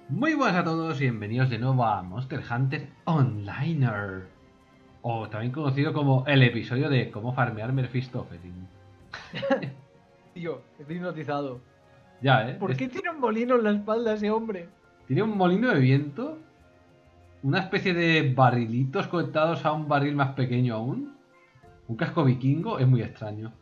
Muy buenas a todos y bienvenidos de nuevo a Monster Hunter Onliner, o también conocido como el episodio de cómo farmear Mephistofelin. Tío, estoy hipnotizado. Ya, ¿Por qué tiene un molino en la espalda ese hombre? Tiene un molino de viento, una especie de barrilitos conectados a un barril más pequeño aún, un casco vikingo, es muy extraño.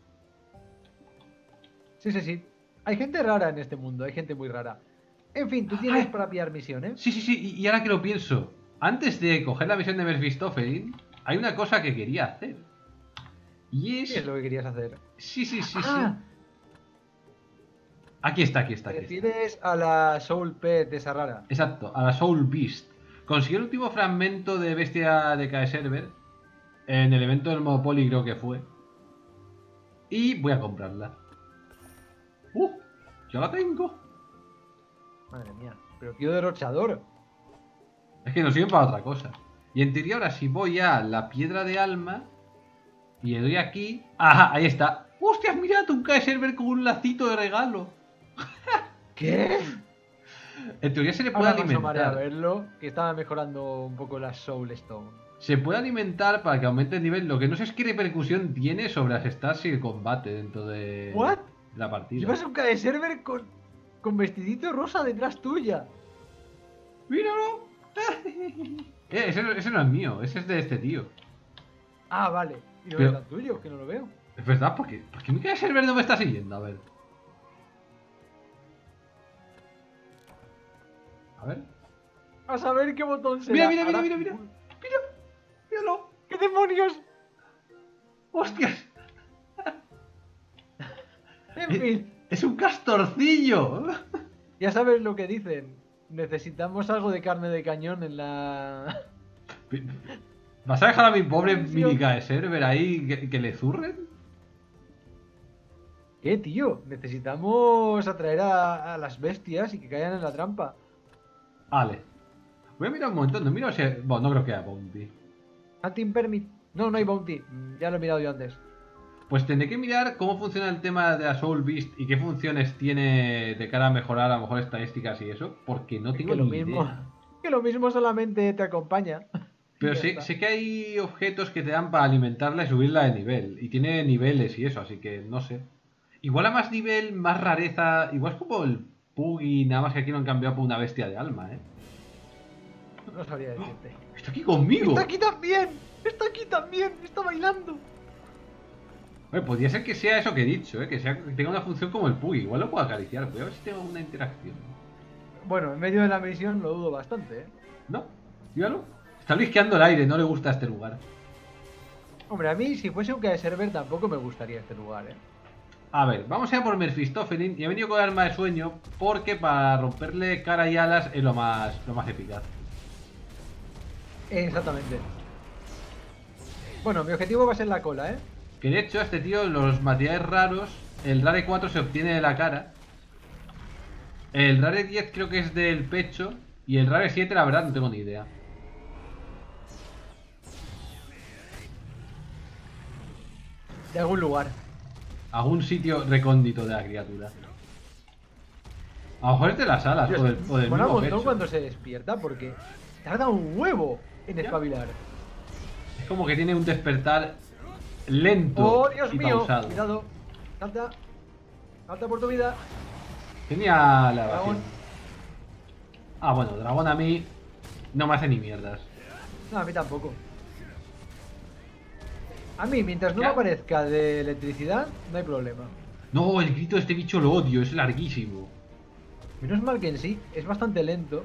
Sí. Hay gente rara en este mundo, hay gente muy rara. En fin, tú tienes ¡Ay! para pillar misiones. Sí, y ahora que lo pienso, antes de coger la misión de Mephistofelin, hay una cosa que quería hacer. Y ¿Qué es es... lo que querías hacer? Sí. Ah, Aquí está. te refieres a la Soul Pet de esa rara. Exacto, a la Soul Beast. Conseguí el último fragmento de bestia de Server en el evento del Monopoly, creo que fue. Y voy a comprarla. ¡Uh! ¡Ya la tengo! Madre mía, pero tío derrochador. Es que no sirve para otra cosa. Y en teoría ahora si voy a la piedra de alma y le doy aquí... ¡Ajá! Ahí está. ¡Hostias, mirad! Un Server con un lacito de regalo. ¿Qué? En teoría se le puede Ahora me asomaré a alimentar. verlo, que estaba mejorando un poco la Soul Stone. Se puede alimentar para que aumente el nivel. Lo que no sé es qué repercusión tiene sobre las stats y el combate dentro de ¿What? la partida. Llevas un server con vestidito rosa detrás tuya. ¡Míralo! Ese no es mío, ese es de este tío. Ah, vale. ¿Y no Pero, es tan tuyo? Que no lo veo. es verdad, ¿por qué mi server no me está siguiendo? A ver. A ver. A saber qué botón Mira, será. mira, mira, Ahora... mira, mira. Mira, míralo. ¿Qué demonios? ¡Hostias! En fin, Es un castorcillo. ya sabes lo que dicen. Necesitamos algo de carne de cañón en la... ¿Vas a dejar a mi pobre Misión. mini server ahí que le zurren? ¿Qué, tío? Necesitamos atraer a las bestias y que caigan en la trampa. Vale. Voy a mirar un momento, no miro si... Bueno, no creo que haya bounty. Hunting permit. No, no hay bounty. Ya lo he mirado yo antes. Pues tendré que mirar cómo funciona el tema de la Soul Beast y qué funciones tiene de cara a mejorar a lo mejor estadísticas y eso, porque no tengo Que lo ni mismo. idea. Que lo mismo solamente te acompaña. Y Pero ya sé, está. sé que hay objetos que te dan para alimentarla y subirla de nivel. Y tiene niveles y eso, así que no sé. Igual a más nivel, más rareza. Igual es como el Puggy, nada más que aquí lo han cambiado por una bestia de alma, ¿eh? No sabría decirte. ¡Está aquí conmigo! ¡Está aquí también! ¡Está aquí también! ¡Está bailando! Oye, podría ser que sea eso que he dicho, ¿eh? Que tenga una función como el Puggy. Igual lo puedo acariciar. Voy a ver si tengo una interacción. Bueno, en medio de la misión lo dudo bastante, ¿eh? ¿No? Míralo. Está blisqueando el aire, no le gusta este lugar. Hombre, a mí si fuese un server tampoco me gustaría este lugar, ¿eh? A ver, vamos a ir por Mephistofelin y he venido con arma de sueño porque para romperle cara y alas es lo más eficaz. Exactamente. Bueno, mi objetivo va a ser la cola, ¿eh? Que de hecho a este tío los materiales raros, el Rare 4 se obtiene de la cara, el Rare 10 creo que es del pecho y el Rare 7 la verdad no tengo ni idea. De algún lugar. Algún sitio recóndito de la criatura. A lo mejor es de las alas Dios, o del mola un mismo montón pecho. cuando se despierta porque tarda un huevo en espabilar. Es como que tiene un despertar lento ¡Oh, Dios y mío! pausado. Cuidado. Salta. Salta por tu vida. Tenía la Dragón. evasión. Ah, bueno, dragón a mí no me hace ni mierdas. No, a mí tampoco. A mí, mientras no me ¿Ya? aparezca de electricidad, no hay problema. No, el grito de este bicho lo odio, es larguísimo. Menos mal que en sí es bastante lento.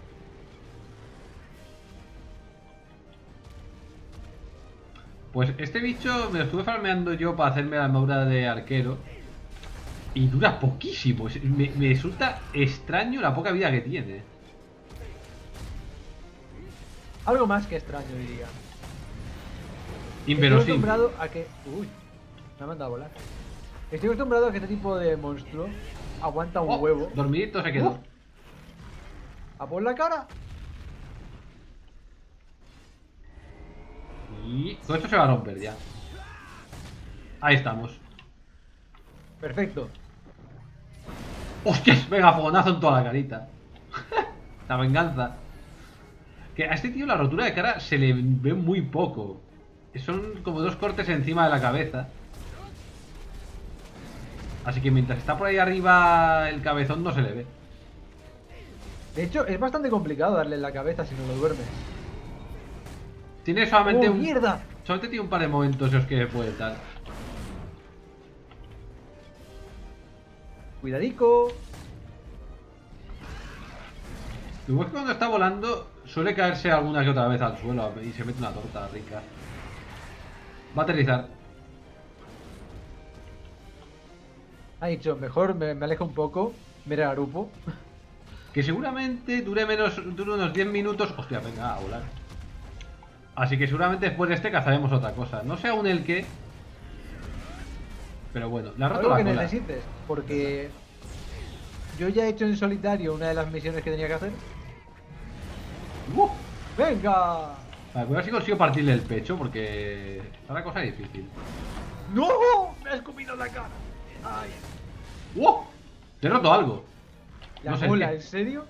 Pues este bicho me lo estuve farmeando yo para hacerme la armadura de arquero. Y dura poquísimo. Me resulta extraño la poca vida que tiene. Algo más que extraño, diría. Estoy Inverosímil. acostumbrado a que... Uy, me ha mandado a volar. Estoy acostumbrado a que este tipo de monstruo aguanta un Oh, huevo. dormidito se quedó. ¡A por la cara! Y todo esto se va a romper ya. Ahí estamos. Perfecto. ¡Hostias! Venga, fogonazo en toda la carita. La venganza. Que a este tío la rotura de cara se le ve muy poco. Son como 2 cortes encima de la cabeza. Así que mientras está por ahí arriba el cabezón no se le ve. De hecho, es bastante complicado darle en la cabeza si no lo duermes. Tiene solamente ¡Oh, mierda! Solamente tiene un par de momentos en los que puede dar. Cuidadico. Lo bueno es que cuando está volando suele caerse alguna que otra vez al suelo y se mete una torta rica. Va a aterrizar. Ha dicho, mejor me alejo un poco, me reagrupo. Que seguramente dure unos 10 minutos. Hostia, venga, a volar. Así que seguramente después de este cazaremos otra cosa. No sé aún el qué. Pero bueno, le ha roto Algo la que cola. necesites, porque yo ya he hecho en solitario una de las misiones que tenía que hacer. ¡Venga! Vale, voy a ver si consigo partirle el pecho porque está la cosa difícil. ¡No! ¡Me has comido la cara! ¡Ay! ¡Wow! Te he roto algo. ¿La No sé mola, qué. en serio?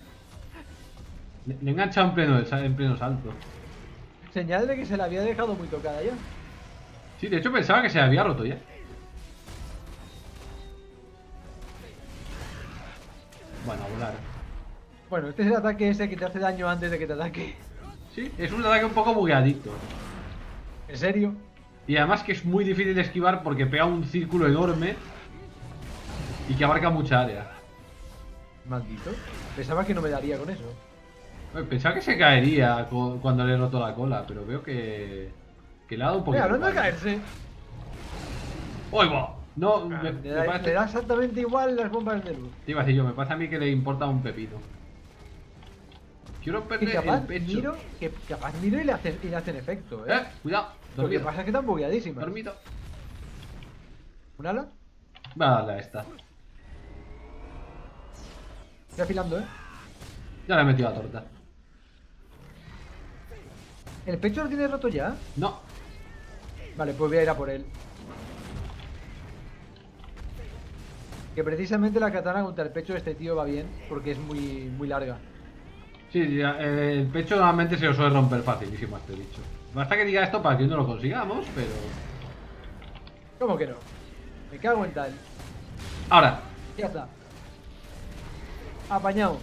Le he enganchado en pleno salto. Señal de que se la había dejado muy tocada ya. Sí, de hecho pensaba que se había roto ya. Bueno, a volar. Bueno, este es el ataque ese que te hace daño antes de que te ataque. Sí, es un ataque un poco bugueadito. ¿En serio? Y además que es muy difícil de esquivar porque pega un círculo enorme y que abarca mucha área. Maldito. Pensaba que no me daría con eso. Pensaba que se caería cuando le he roto la cola, pero veo que le ha dado un poquito. Hablando de igual. caerse. ¡Uy, va! No, me Le parece... da exactamente igual las bombas de luz. Te iba a decir yo, me parece a mí que le importa un pepino. Quiero Que perder capaz el pecho. miro, que capaz miro y le hacen efecto, ¿eh? Cuidado, Lo que dormido. pasa es que están bugueadísimas. Dormido. ¿Un ala? Voy a darle a esta. Estoy afilando, ¿eh? Ya le he metido la torta. ¿El pecho lo tiene roto ya? No. Vale, pues voy a ir a por él. Que precisamente la katana contra el pecho de este tío va bien, porque es muy larga. Sí, el pecho normalmente se lo suele romper facilísimo a este bicho. Basta que diga esto para que no lo consigamos, pero... ¿Cómo que no? Me cago en tal. Ahora. Ya está. Apañado.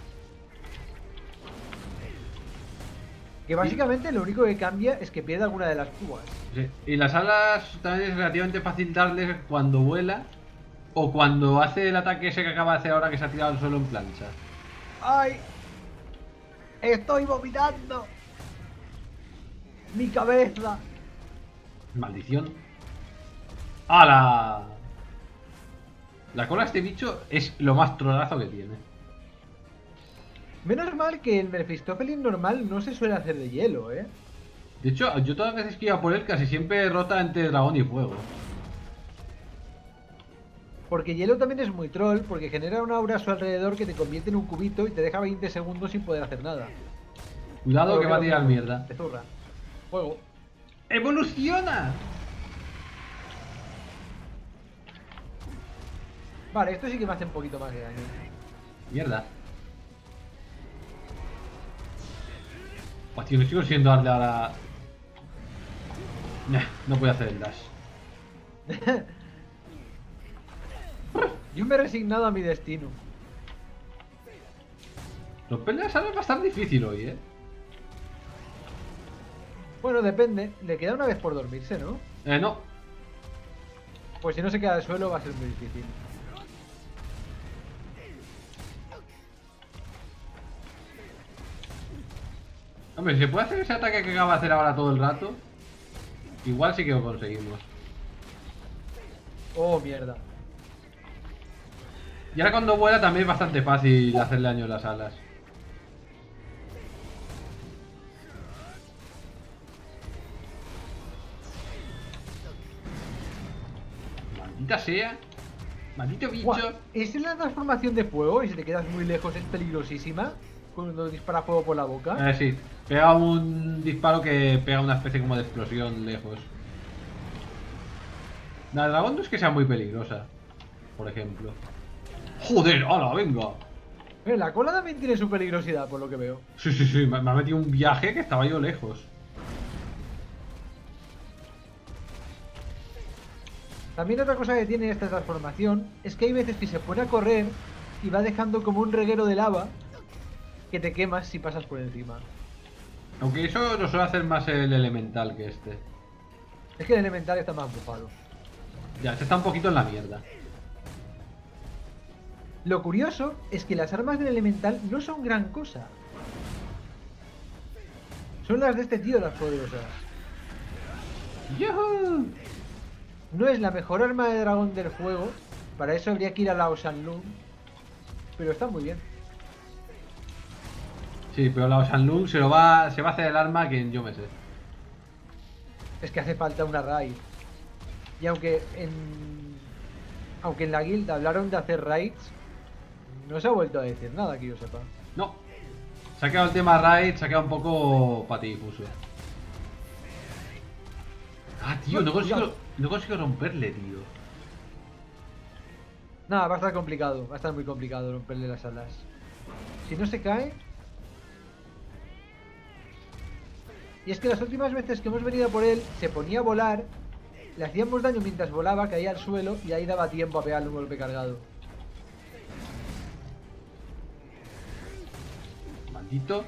Que básicamente lo único que cambia es que pierde alguna de las púas. Sí. Y las alas también es relativamente fácil darles cuando vuela o cuando hace el ataque ese que acaba de hacer ahora que se ha tirado al suelo en plancha. ¡Ay! ¡Estoy vomitando! ¡Mi cabeza! Maldición. ¡Hala! La cola de este bicho es lo más trolazo que tiene. Menos mal que el Mephistófeles normal no se suele hacer de hielo, ¿eh? De hecho, yo todas las veces que iba por él casi siempre rota entre dragón y fuego. Porque hielo también es muy troll, porque genera una aura a su alrededor que te convierte en un cubito y te deja 20 segundos sin poder hacer nada. Cuidado que va a Pero tirar no, mierda. te zurra. Fuego. ¡Evoluciona! Vale, esto sí que me hace un poquito más de daño. Mierda. Hostia, no estoy consiguiendo darle a la... Nah, no puedo hacer el dash. Yo me he resignado a mi destino. Romperle las alas va a estar difícil hoy, ¿eh? Bueno, depende. Le queda una vez por dormirse, ¿no? No. Pues si no se queda al suelo va a ser muy difícil. Hombre, si se puede hacer ese ataque que acaba de hacer ahora todo el rato, igual sí que lo conseguimos. Oh, mierda. Y ahora cuando vuela también es bastante fácil hacerle daño a las alas. Maldita sea. Maldito bicho. Buah, ¿es la transformación de fuego y si te quedas muy lejos es peligrosísima? Cuando dispara fuego por la boca. Sí. Pega un disparo que pega una especie como de explosión lejos. La dragón no es que sea muy peligrosa, por ejemplo. ¡Joder! ¡Hala, venga! La cola también tiene su peligrosidad, por lo que veo. Sí, sí, sí, me ha metido un viaje que estaba yo lejos. También otra cosa que tiene esta transformación es que hay veces que se pone a correr y va dejando como un reguero de lava que te quemas si pasas por encima. Aunque eso lo suele hacer más el elemental que este. Es que el elemental está más bufado. Ya, este está un poquito en la mierda. Lo curioso es que las armas del elemental no son gran cosa. Son las de este tío las poderosas. ¡Yuhu! No es la mejor arma de dragón del juego. Para eso habría que ir a la Osanlun. Pero está muy bien. Sí, pero la Osanlun se va a hacer el arma que yo me sé. Es que hace falta una raid. Y aunque en la guilda hablaron de hacer raids, no se ha vuelto a decir nada que yo sepa. No. Se ha quedado el tema raid, se ha quedado un poco patidifuso. Ah, tío, no consigo romperle, tío. Nada, va a estar complicado. Va a estar muy complicado romperle las alas. Si no se cae... Y es que las últimas veces que hemos venido por él, se ponía a volar, le hacíamos daño mientras volaba, caía al suelo y ahí daba tiempo a pegarle un golpe cargado. Maldito.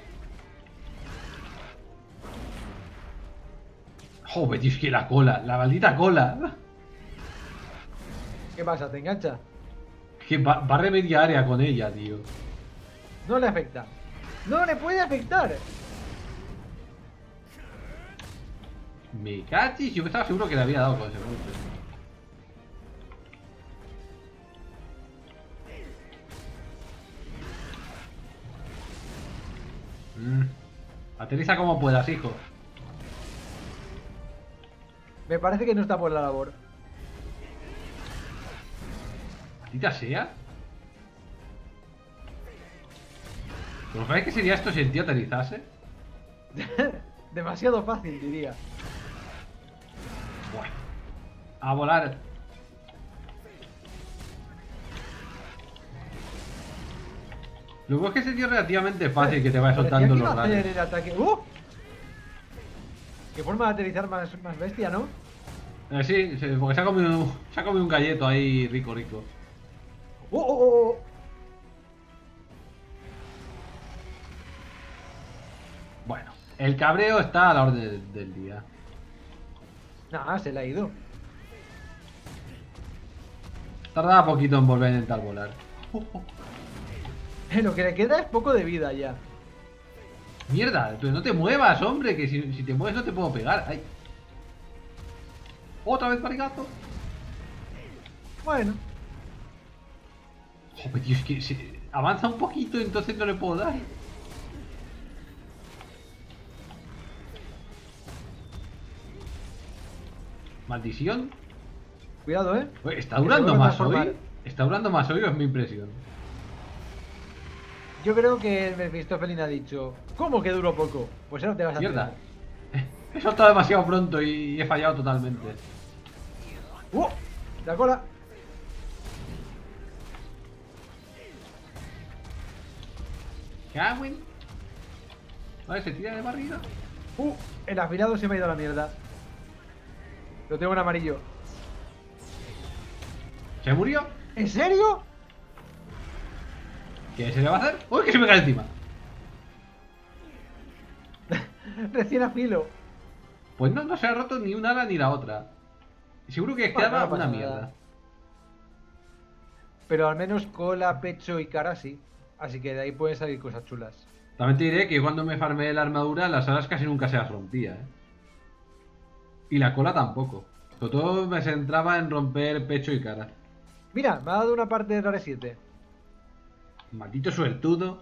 Joder, tío, es que la cola, la maldita cola. ¿Qué pasa? ¿Te engancha? Que va a remedia área con ella, tío. No le afecta. ¡No le puede afectar! Me cachis, yo estaba seguro que le había dado con ese golpe. Aterriza como puedas, hijo. Me parece que no está por la labor. Maldita sea. ¿Pero sabéis qué sería esto si el tío aterrizase? Demasiado fácil, diría. Bueno. A volar. Lo que es que ese tío es relativamente fácil que te vaya soltando los Parecía que iba a rayos. hacer el ataque. ¡Uh! Qué forma de aterrizar más bestia, ¿no? Sí, sí, porque se ha comido un galleto ahí rico, rico. ¡Oh, oh, oh, oh! Bueno, el cabreo está a la orden del día. Nah, se le ha ido. Tarda poquito en volver a intentar volar. Lo que le queda es poco de vida ya. Mierda, pero no te muevas, hombre, que si te mueves no te puedo pegar. Ay. Otra vez marigato. Bueno, Joder, tío, es que avanza un poquito, entonces no le puedo dar. Maldición. cuidado, ¿eh? Oye, ¿está Que se durando vuelve a más transformar. hoy? ¿Está durando más hoy o es mi impresión? Yo creo que el Mephistófeles ha dicho: ¿cómo que duró poco? Pues ahora te vas a Mierda. enterar. He soltado demasiado pronto y he fallado totalmente. ¡Uh! La cola. Cagüen. Vale, se tira de barriga. El afilado se me ha ido a la mierda. Lo tengo en amarillo. ¿Se murió? ¿En serio? ¿Qué se le va a hacer? ¡Uy, que se me cae encima! Recién afilo. Pues no se ha roto ni una ala ni la otra. Seguro que Bueno, quedaba no pasa una nada. mierda. Pero al menos cola, pecho y cara sí. Así que de ahí pueden salir cosas chulas. También te diré que cuando me farmeé la armadura, las alas casi nunca se las rompía, ¿eh? Y la cola tampoco. Sobre todo me centraba en romper pecho y cara. Mira, me ha dado una parte de Rare 7. Maldito suertudo.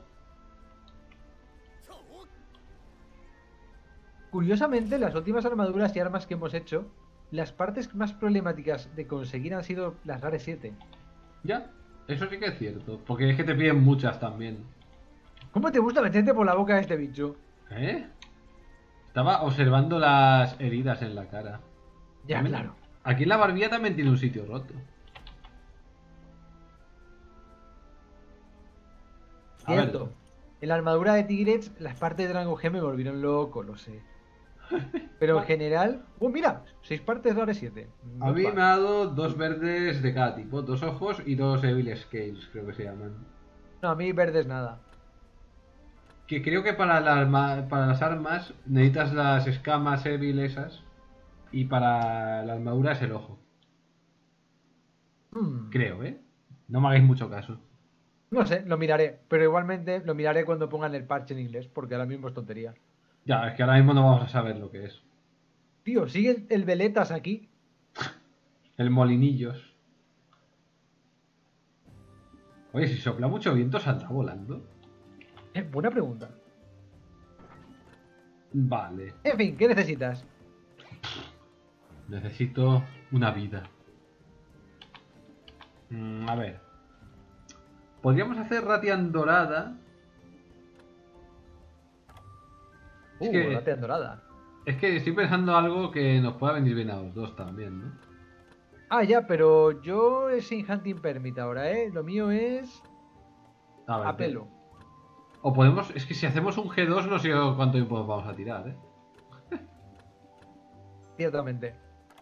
Curiosamente, las últimas armaduras y armas que hemos hecho, las partes más problemáticas de conseguir han sido las Rare 7. Ya, eso sí que es cierto. Porque es que te piden muchas también. ¿Cómo te gusta meterte por la boca de este bicho? ¿Eh? Estaba observando las heridas en la cara. Ya, También- claro. Aquí en la barbilla también tiene un sitio roto. A ver. Cierto. En la armadura de Tigrex, las partes de Rango G me volvieron loco, lo sé. Pero en general. Mira! 6 partes de Rare 7. A mí me ha dado 2 verdes de cada tipo, 2 ojos y 2 Evil Scales, creo que se llaman. No, a mí verdes nada. Que creo que para las armas necesitas las escamas Evil esas. Y para la armadura es el ojo. Creo, ¿eh? No me hagáis mucho caso. No sé, lo miraré. Pero igualmente lo miraré cuando pongan el parche en inglés, porque ahora mismo es tontería. Ya, es que ahora mismo no vamos a saber lo que es. Tío, sigue el Veletas aquí. El molinillos. Oye, si sopla mucho viento, ¿saldrá volando? Buena pregunta. Vale. En fin, ¿qué necesitas? Necesito una vida. A ver. Podríamos hacer Ratian dorada. Ratian dorada. Es que estoy pensando algo que nos pueda venir bien a los dos también, ¿no? Ah, ya, pero yo es sin Hunting Permit ahora, ¿eh? Lo mío es... A ver, a pelo. O podemos... Es que si hacemos un G2 no sé cuánto tiempo vamos a tirar, ¿eh? Ciertamente.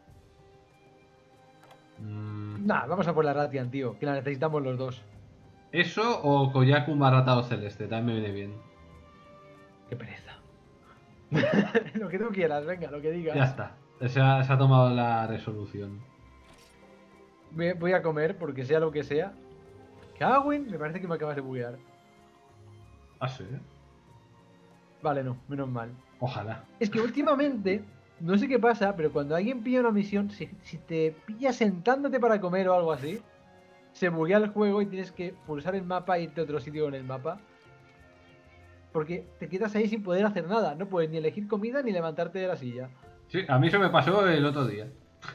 Nah, vamos a por la Ratian, tío, que la necesitamos los dos. Eso o Koyaku Maratao Celeste, también me viene bien. Qué pereza. Lo que tú quieras, venga, lo que digas. Ya está. Se ha tomado la resolución. Voy a comer, porque sea lo que sea. Kawin, me parece que me acabas de buguear. Ah, sí. Vale, no, menos mal. Ojalá. Es que últimamente, no sé qué pasa, pero cuando alguien pilla una misión, si te pillas sentándote para comer o algo así, se buguea el juego y tienes que pulsar el mapa e irte a otro sitio en el mapa. Porque te quedas ahí sin poder hacer nada. No puedes ni elegir comida ni levantarte de la silla. Sí, a mí eso me pasó el otro día.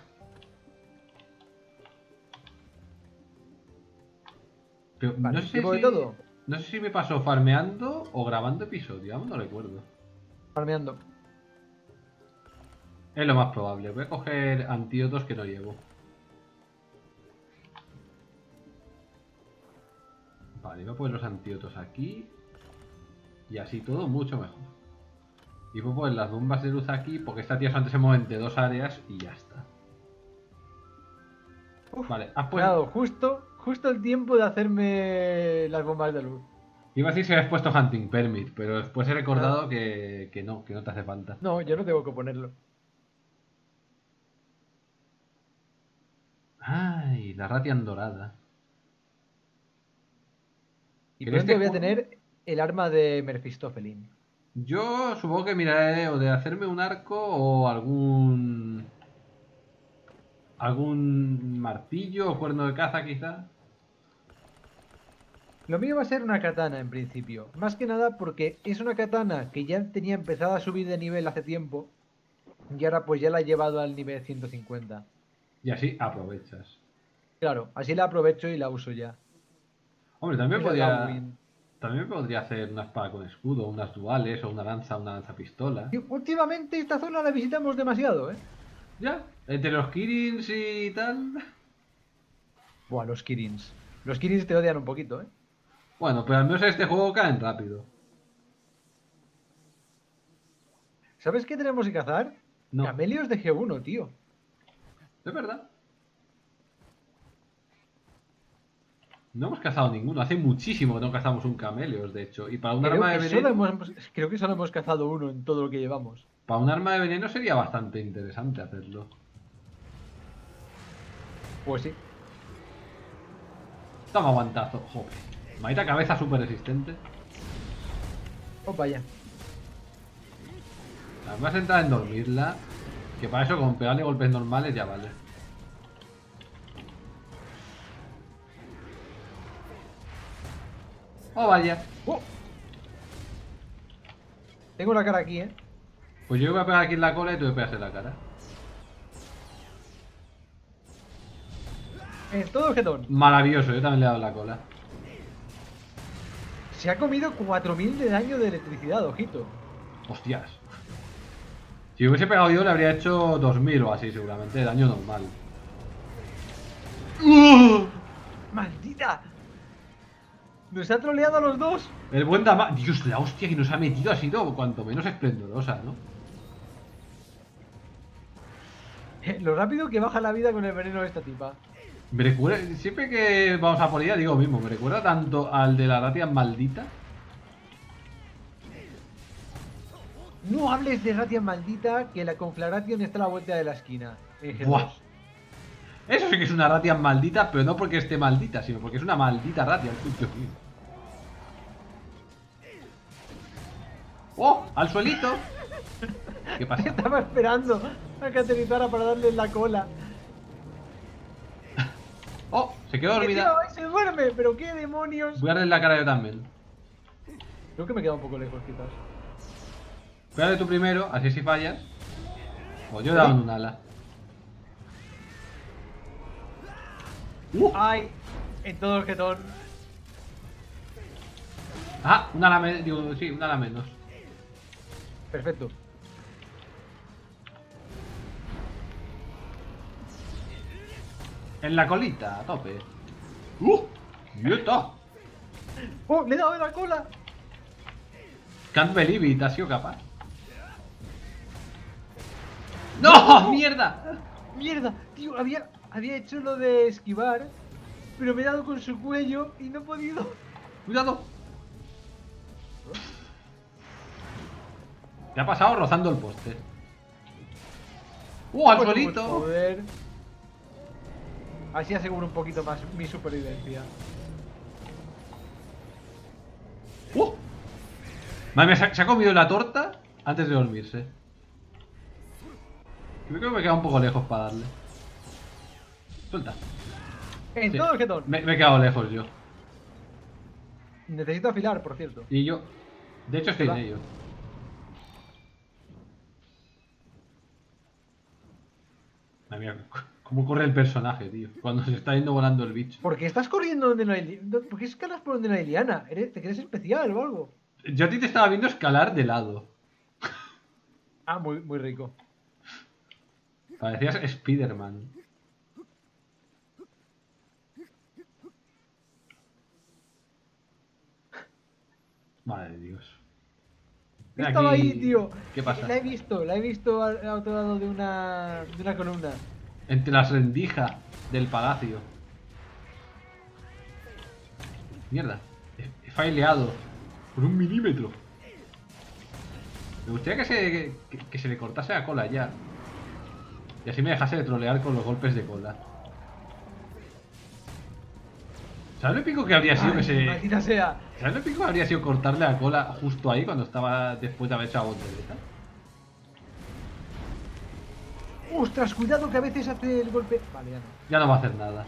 Pero Vale, no sé de todo. No sé si me pasó farmeando o grabando episodio, aún no recuerdo. Farmeando. Es lo más probable. Voy a coger antídotos que no llevo. Vale, voy a poner los antídotos aquí. Y así todo mucho mejor. Y voy a poner las bombas de luz aquí porque esta tía solamente se mueve entre 2 áreas y ya está. Vale, has puesto... Claro, justo el tiempo de hacerme las bombas de luz. Iba a decir si habías puesto Hunting Permit, pero después he recordado que no te hace falta. No, yo no tengo que ponerlo. Ay, la Ratian dorada. Y En pronto este voy a juego- tener el arma de Mephistofelin. Yo supongo que miraré o de hacerme un arco o algún martillo o cuerno de caza quizá. Lo mío va a ser una katana en principio. Más que nada porque es una katana que ya tenía empezado a subir de nivel hace tiempo. Y ahora pues ya la he llevado al nivel 150. Y así aprovechas. Claro, así la aprovecho y la uso ya. Hombre, Es también podría hacer una espada con escudo, unas duales o una lanza pistola. Y últimamente esta zona la visitamos demasiado, ¿eh? Ya, entre los Kirins y tal. Buah, los Kirins. Los Kirins te odian un poquito, ¿eh? Bueno, pero al menos en este juego caen rápido. ¿Sabes qué tenemos que cazar? No. Camelios de G1, tío. Es verdad. No hemos cazado ninguno. Hace muchísimo que no cazamos un cameleos, de hecho. Y para un arma de veneno... Creo que solo hemos cazado uno en todo lo que llevamos. Para un arma de veneno sería bastante interesante hacerlo. Pues sí. Toma guantazo. Joder. Maldita cabeza súper resistente. Oh, vaya. Además entrar en dormirla. Que para eso con pegarle golpes normales ya vale. Oh, vaya. ¡Oh! Tengo la cara aquí, ¿eh? Pues yo voy a pegar aquí en la cola y tú me pegas en la cara. Todo jetón. Maravilloso, yo también le he dado en la cola. Se ha comido 4000 de daño de electricidad, ojito. Hostias. Si hubiese pegado yo le habría hecho 2000 o así seguramente, de daño normal. ¡Maldita! Nos ha troleado a los dos. El buen dama... Dios, la hostia que nos ha metido ha sido cuanto menos esplendorosa, ¿no? Lo rápido que baja la vida con el veneno de esta tipa. Me recuerda... Siempre que vamos a por ella digo mismo. Me recuerda tanto al de la Ratian maldita. No hables de Ratian maldita, que la Conflagration está a la vuelta de la esquina. En G2. Buah. Eso sí que es una Ratian maldita, pero no porque esté maldita, sino porque es una maldita Ratian. Dios mío. ¡Oh! ¡Al suelito! ¿Qué pasa? Estaba esperando a que aterrizara para darle en la cola. ¡Oh! Se quedó ¡Que dormida. tío, ahí se duerme! ¿Pero qué demonios? Voy a darle en la cara yo también. Creo que me queda un poco lejos, quizás. Pégale tú primero, así si fallas. O yo he dado en un ala. ¡Ay! En todo el jetón. Ah, un ala menos. Digo, sí, un ala menos. Perfecto. En la colita, a tope. ¡Quieta! ¡Oh! ¡Le he dado en la cola! Can't believe it, ha sido capaz. ¡No! ¡Mierda! ¡Mierda! Tío, había hecho lo de esquivar, pero me he dado con su cuello y no he podido. ¡Cuidado! ¿Qué ha pasado rozando el poste? ¡Al Bueno, suelito! pues, joder. Así aseguro un poquito más mi supervivencia. Madre mía, se ha comido la torta antes de dormirse. Yo creo que me queda un poco lejos para darle. Suelta. En Sí. todo el jetón. Me he quedado lejos yo. Necesito afilar, por cierto. Y yo. De hecho, estoy en va. ello. Madre mía, cómo corre el personaje, tío. Cuando se está yendo volando el bicho. ¿Por qué estás corriendo donde no hay ¿Por qué escalas por donde no hay liana? ¿Te crees especial o algo? Yo a ti te estaba viendo escalar de lado. Ah, muy, muy rico. Parecías Spider-Man. Madre de Dios. Ven Estaba aquí. ahí, tío. ¿Qué pasa? La he visto al otro lado de una columna. Entre las rendijas del palacio. Mierda. He faileado. Por 1 milímetro. Me gustaría que se le cortase la cola ya. Y así me dejase de trolear con los golpes de cola. ¿Sabes lo épico que habría sido Ay, que se... maldita sea. ¿Sabes lo épico que habría sido cortarle la cola justo ahí cuando estaba después de haber hecho la voltereta? Ostras, cuidado que a veces hace el golpe. Vale, ya no. Ya no va a hacer nada.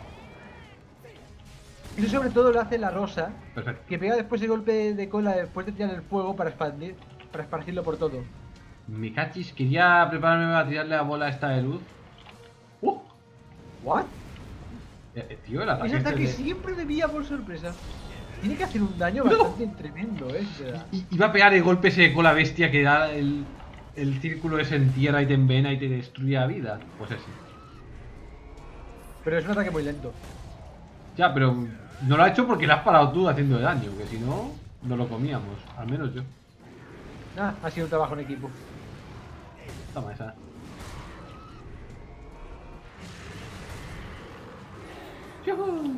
Eso sobre todo lo hace la rosa, Perfecto. que pega después el golpe de cola después de tirar el fuego para esparcirlo por todo. Mi cachis, quería prepararme para tirarle la bola esta de luz. ¿What? Tío, el ataque Ese este ataque de... siempre debía por sorpresa. Tiene que hacer un daño bastante tremendo, si se da. Iba a pegar el golpe ese de cola bestia que da el círculo ese en tierra y te envena y te destruye la vida. Pues ese. Pero es un ataque muy lento. Ya, pero no lo ha hecho porque le has parado tú haciendo daño, que si no, no lo comíamos. Al menos yo. Ah, ha sido un trabajo en equipo. Toma esa. ¡Yujú!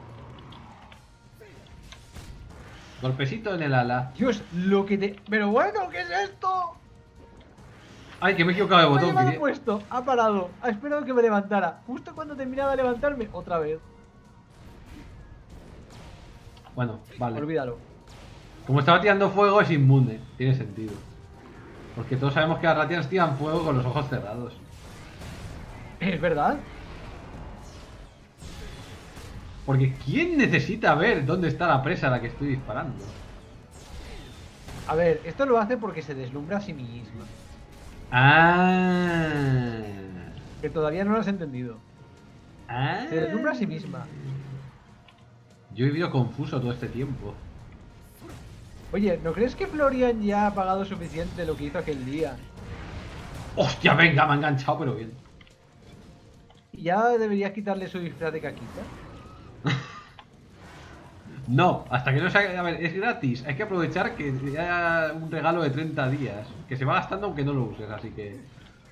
Golpecito en el ala. Dios, lo que te... Pero bueno, ¿qué es esto? Ay, que me he equivocado de Me ha botón. llevado quería- puesto, ha parado, ha esperado que me levantara. Justo cuando terminaba de levantarme, otra vez. Bueno, vale. Olvídalo. Como estaba tirando fuego es inmune. Tiene sentido. Porque todos sabemos que las ratias tiran fuego con los ojos cerrados. ¿Es verdad? Porque ¿quién necesita ver dónde está la presa a la que estoy disparando? A ver, esto lo hace porque se deslumbra a sí misma. Ah. Que todavía no lo has entendido. Ah. Se deslumbra a sí misma. Yo he vivido confuso todo este tiempo. Oye, ¿no crees que Florian ya ha pagado suficiente lo que hizo aquel día? ¡Hostia, venga! Me ha enganchado, pero bien. ¿Y ya deberías quitarle su disfraz de caquita? No, hasta que no se... A ver, es gratis. Hay que aprovechar que haya un regalo de 30 días. Que se va gastando aunque no lo uses, así que...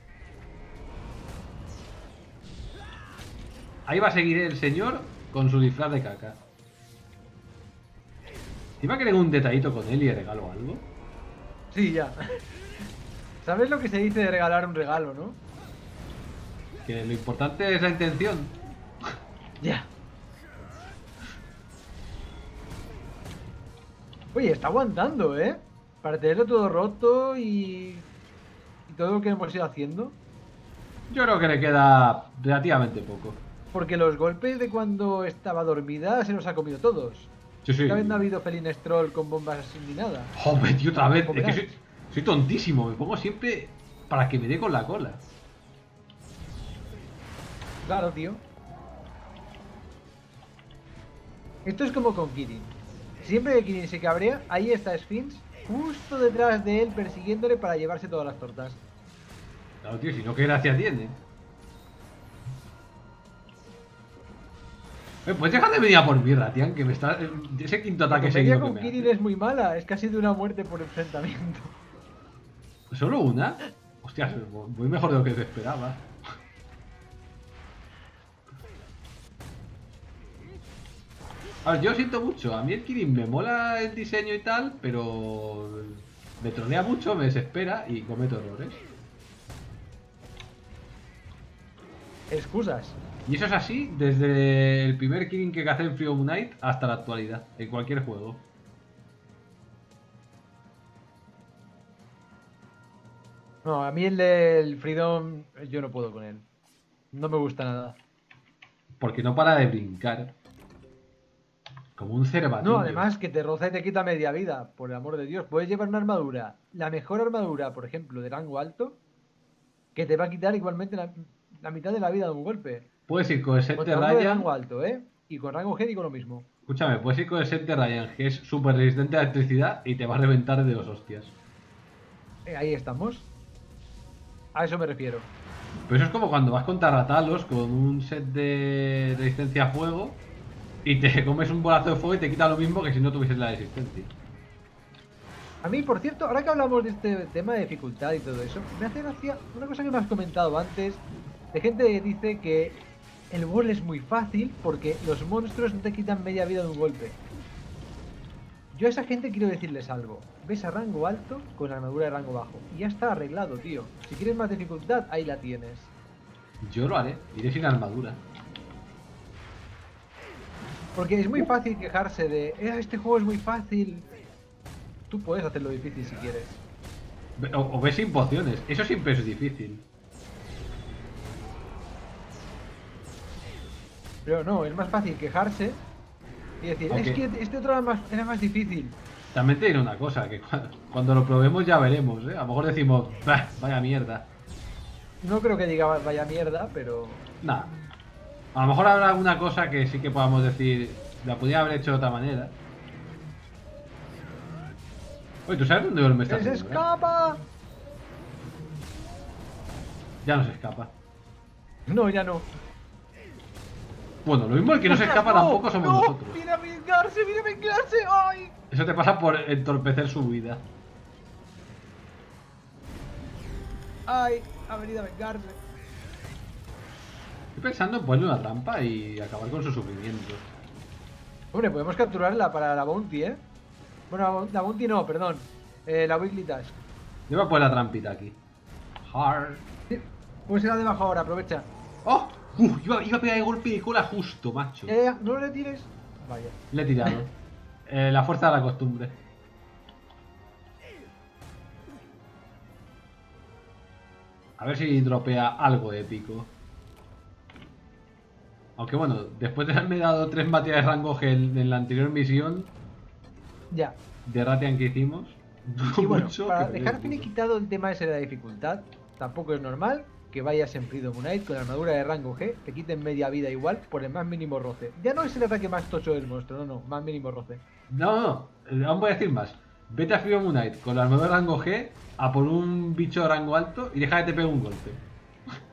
Ahí va a seguir el señor con su disfraz de caca. ¿Encima que tengo un detallito con él y le regalo algo? Sí, ya. ¿Sabes lo que se dice de regalar un regalo, no? Que lo importante es la intención. Ya. Oye, está aguantando, ¿eh? Para tenerlo todo roto y todo lo que hemos ido haciendo. Yo creo que le queda relativamente poco. Porque los golpes de cuando estaba dormida se los ha comido todos. Sí, sí. Esta vez no ha habido Felinestrol con bombas ni nada. Joder, tío, otra vez. Es que Verás. soy tontísimo. Me pongo siempre para que me dé con la cola. Claro, tío. Esto es como con Kirin. Siempre que Kirin se cabrea, ahí está Sphinx justo detrás de él persiguiéndole para llevarse todas las tortas. Claro, tío, si no, ¿qué gracia tiene? Pues deja de venir a por mirra, tío, que me está... Ese quinto La ataque comedia seguido que con me Kirin hace. es muy mala, es casi de una muerte por enfrentamiento. ¿Solo una? Hostias, voy mejor de lo que se esperaba. A ver, yo siento mucho. A mí el Kirin me mola el diseño y tal, pero me tronea mucho, me desespera y cometo errores. Excusas. Y eso es así desde el primer Kirin que cacé en Freedom Unite hasta la actualidad, en cualquier juego. No, a mí el del Freedom yo no puedo con él. No me gusta nada. Porque no para de brincar. Como un cervatillo. No, además que te roza y te quita media vida, por el amor de Dios. Puedes llevar una armadura, la mejor armadura, por ejemplo, de rango alto, que te va a quitar igualmente la mitad de la vida de un golpe. Puedes ir con el set de Contra uno de Ryan. rango alto, ¿eh? Y con rango G digo lo mismo. Escúchame, puedes ir con el set de Ryan, que es súper resistente a la electricidad y te va a reventar de los hostias. Ahí estamos. A eso me refiero. Pero eso es como cuando vas contra Ratalos con un set de resistencia a fuego y te comes un bolazo de fuego y te quita lo mismo que si no tuvieses la resistencia. A mí, por cierto, ahora que hablamos de este tema de dificultad y todo eso, me hace gracia una cosa que me has comentado antes, de gente que dice que el Wall es muy fácil porque los monstruos no te quitan media vida de un golpe. Yo a esa gente quiero decirles algo. Ves a rango alto con armadura de rango bajo. Y ya está arreglado, tío. Si quieres más dificultad, ahí la tienes. Yo lo haré, iré sin armadura. Porque es muy fácil quejarse de, este juego es muy fácil. Tú puedes hacerlo difícil si quieres. O ves sin pociones, eso siempre es difícil. Pero no, es más fácil quejarse y decir, Ok. es que este otro era más difícil. También te diré una cosa, que cuando lo probemos ya veremos, ¿eh? A lo mejor decimos, "Bah, vaya mierda". No creo que diga vaya mierda, pero... Nada. A lo mejor habrá alguna cosa que sí que podamos decir, la podría haber hecho de otra manera. Oye, ¿tú sabes dónde duerme esta ¡Se señora? escapa! Ya no se escapa. No, ya no. Bueno, lo mismo el que no se escapa ¡No! tampoco somos ¡No! nosotros. ¡Viene a vengarse! ¡Viene a vengarse! ¡Ay! Eso te pasa por entorpecer su vida. ¡Ay! Ha venido a vengarse. Estoy pensando en ponerle una trampa y acabar con su sufrimiento. Hombre, podemos capturarla para la Bounty, ¿eh? Bueno, la Bounty no, perdón. La Weekly Task. Yo voy a poner la trampita aquí. Hard. Sí, pues será debajo ahora, aprovecha. ¡Oh! Iba a pegar el golpe de cola justo, macho. No le tires. Vaya. Le he tirado. La fuerza de la costumbre. A ver si dropea algo épico. Aunque bueno, después de haberme dado 3 materiales de rango G en la anterior misión Ya. de Ratian que hicimos, dudo Y bueno, mucho para que me dejar dé finiquitado el tema ese de la dificultad, tampoco es normal que vayas en Freedom Unite con armadura de rango G, te quiten media vida igual por el más mínimo roce. Ya no es el ataque más tocho del monstruo, no, más mínimo roce. No, aún voy a decir más. Vete a Freedom Unite con la armadura de rango G a por un bicho de rango alto y deja que te pegue un golpe.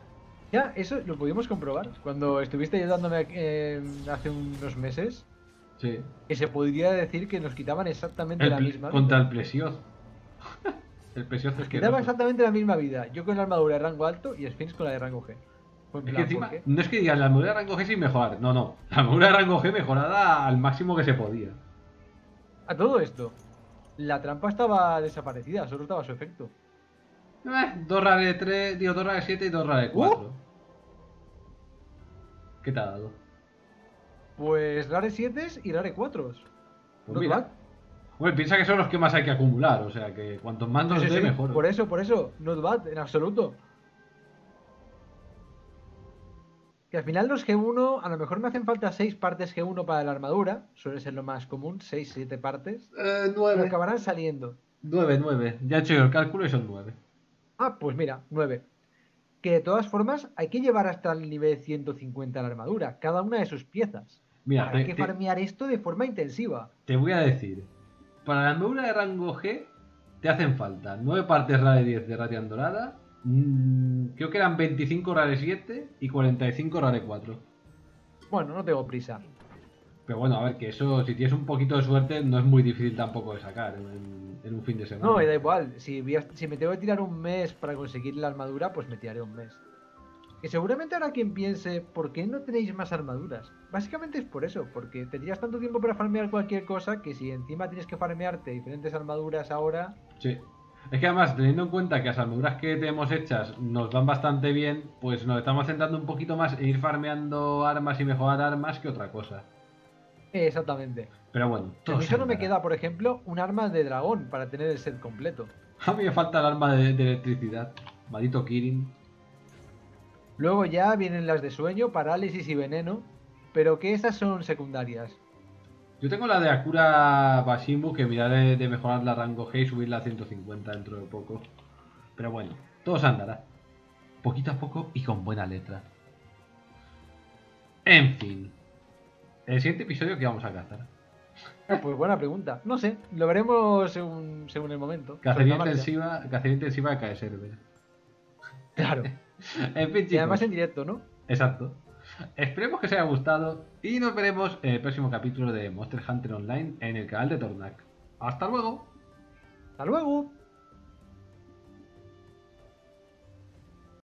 Ya, eso lo pudimos comprobar. Cuando estuviste ayudándome hace unos meses, Sí. Que se podría decir que nos quitaban exactamente la misma Contra vida. el Precious. El Precioso Nos quitaba asqueroso. exactamente la misma vida. Yo con la armadura de rango alto y Sphinx con la de rango G. Pues en Es que plan, ¿por encima, qué? no es que digas la armadura de rango G sin mejorar. No, no. La armadura de rango G mejorada al máximo que se podía. A todo esto, la trampa estaba desaparecida, solo estaba su efecto. Dos rare 3, digo, dos rare 7 y dos rare ¡Uh! 4. ¿Qué te ha dado? Pues Rare 7 y Rare 4. Pues Not bad. mira. Bueno, piensa que son los que más hay que acumular. O sea que cuantos más Sí, nos sí, dé, sí. mejor. Por eso. Not bad, en absoluto. Que al final los G1, a lo mejor me hacen falta 6 partes G1 para la armadura. Suele ser lo más común, 6 7 partes. Pero 9. acabarán saliendo. 9, 9. Ya he hecho yo el cálculo y son 9. Ah, pues mira, 9. Que de todas formas hay que llevar hasta el nivel 150 la armadura, cada una de sus piezas. Mira, Habrá que farmear esto de forma intensiva. te voy a decir. Para la armadura de rango G te hacen falta 9 partes rare 10 de Radiant Dorada. Creo que eran 25 rare 7 y 45 rare 4. Bueno, no tengo prisa. Pero bueno, a ver, que eso, si tienes un poquito de suerte, no es muy difícil tampoco de sacar en un fin de semana. No, y da igual. Si me tengo que tirar un mes para conseguir la armadura, pues me tiraré un mes. Que seguramente habrá quien piense, ¿por qué no tenéis más armaduras? Básicamente es por eso, porque te tiras tanto tiempo para farmear cualquier cosa que si encima tienes que farmearte diferentes armaduras ahora. Sí. Es que además, teniendo en cuenta que las armaduras que tenemos hechas nos van bastante bien, pues nos estamos centrando un poquito más en ir farmeando armas y mejorar armas que otra cosa. Exactamente. Pero bueno, A todo mí se solo me andará. queda, por ejemplo, un arma de dragón para tener el set completo. A mí me falta el arma de electricidad. Maldito Kirin. Luego ya vienen las de sueño, parálisis y veneno, pero que esas son secundarias. Yo tengo la de Akura Bashimu que miraré de mejorar la rango G y subirla a 150 dentro de poco. Pero bueno, todo se andará. Poquito a poco y con buena letra. En fin. El siguiente episodio que vamos a cazar. Ah, pues buena pregunta. No sé, lo veremos según el momento. Sobre Cacería la marcha. intensiva de KS server. Claro. En fin, Y además chicos. en directo, ¿no? Exacto. Esperemos que os haya gustado y nos veremos en el próximo capítulo de Monster Hunter Online en el canal de Tornak. ¡Hasta luego! ¡Hasta luego!